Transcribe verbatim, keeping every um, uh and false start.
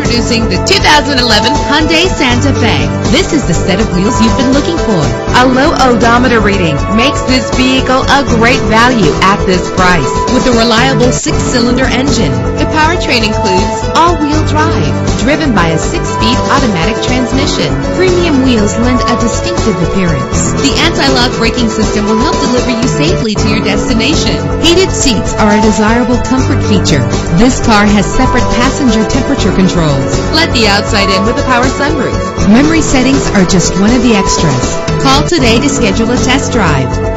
Introducing the two thousand eleven Hyundai Santa Fe. This is the set of wheels you've been looking for. A low odometer reading makes this vehicle a great value at this price. With a reliable six-cylinder engine, the powertrain includes all-wheel drive, driven by a six-speed automatic transmission. Premium wheels lend a distinctive appearance. The anti-lock braking system will help deliver you safely to your destination. Heated seats are a desirable comfort feature. This car has separate passenger temperature controls. Let the outside in with a power sunroof. Memory settings are just one of the extras. Call today to schedule a test drive.